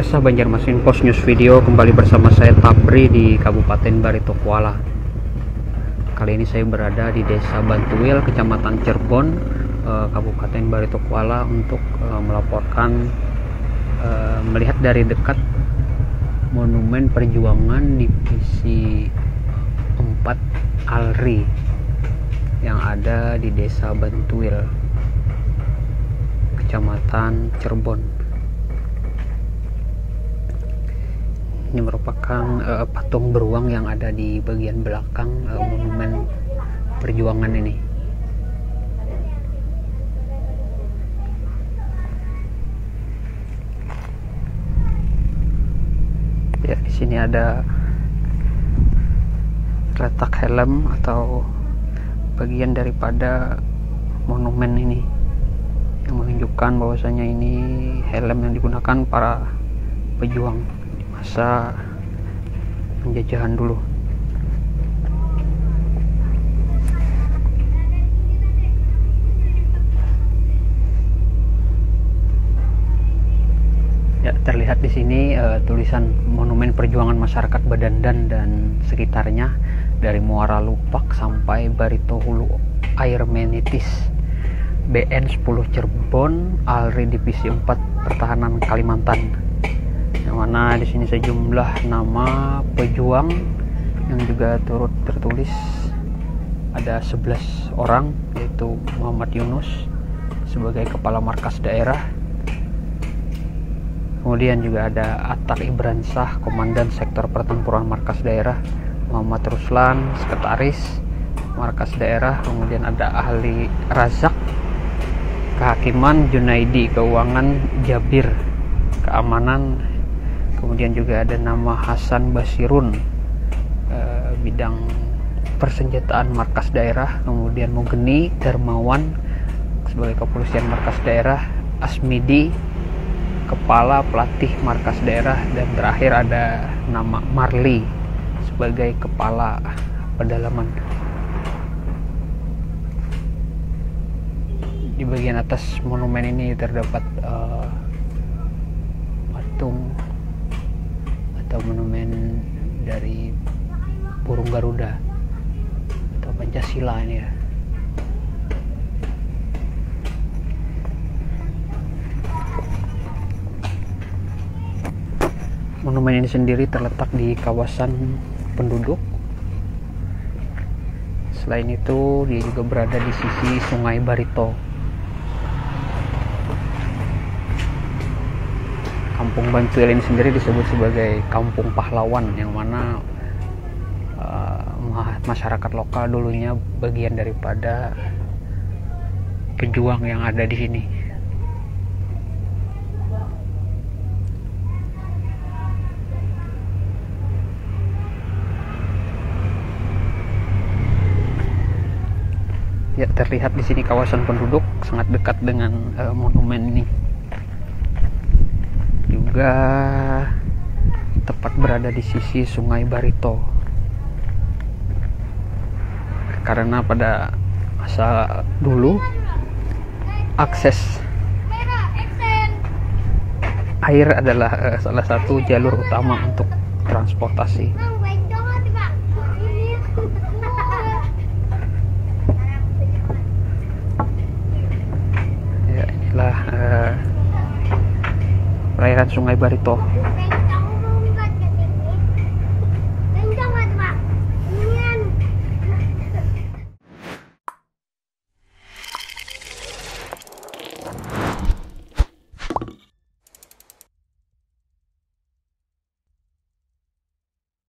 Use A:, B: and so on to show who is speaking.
A: Pemirsa Banjarmasin Post News Video, kembali bersama saya Tabri di Kabupaten Barito Kuala. Kali ini saya berada di Desa Bantuil, Kecamatan Cirebon, Kabupaten Barito Kuala untuk melaporkan melihat dari dekat Monumen Perjuangan Divisi 4 ALRI yang ada di Desa Bantuil, Kecamatan Cirebon. Ini merupakan patung beruang yang ada di bagian belakang Monumen Perjuangan ini. Ya, di sini ada letak helm atau bagian daripada monumen ini yang menunjukkan bahwasanya ini helm yang digunakan para pejuang masa penjajahan dulu. Ya, terlihat di sini tulisan Monumen Perjuangan Masyarakat Badandan dan sekitarnya dari Muara Lupak sampai Barito Hulu Air Menitis, BN 10 Cirebon, ALRI Divisi 4 Pertahanan Kalimantan. Yang mana di sini sejumlah nama pejuang yang juga turut tertulis, ada 11 orang, yaitu Muhammad Yunus sebagai kepala markas daerah, kemudian juga ada Atar Ibransah, komandan sektor pertempuran markas daerah, Muhammad Ruslan, sekretaris markas daerah, kemudian ada Ahli Razak kehakiman, Junaidi keuangan, Jabir keamanan, kemudian juga ada nama Hasan Basirun, bidang persenjataan markas daerah, kemudian Mugeni Darmawan sebagai kepolisian markas daerah, Asmidi kepala pelatih markas daerah, dan terakhir ada nama Marli sebagai kepala pedalaman. Di bagian atas monumen ini terdapat patung atau monumen dari burung Garuda atau Pancasila ini ya. Monumen ini sendiri terletak di kawasan penduduk. Selain itu, dia juga berada di sisi Sungai Barito. Kampung Bantuil ini sendiri disebut sebagai Kampung Pahlawan, yang mana masyarakat lokal dulunya bagian daripada pejuang yang ada di sini. Ya, terlihat di sini kawasan penduduk sangat dekat dengan monumen ini. Juga tepat berada di sisi Sungai Barito, karena pada masa dulu akses air adalah salah satu jalur utama untuk transportasi. Ya, inilah perairan Sungai Barito.